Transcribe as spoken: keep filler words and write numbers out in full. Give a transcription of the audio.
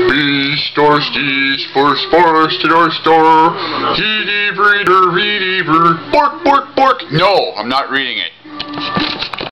B store steez for sports to door store. He reader, reader, bork, bork, bork. No, I'm not reading it.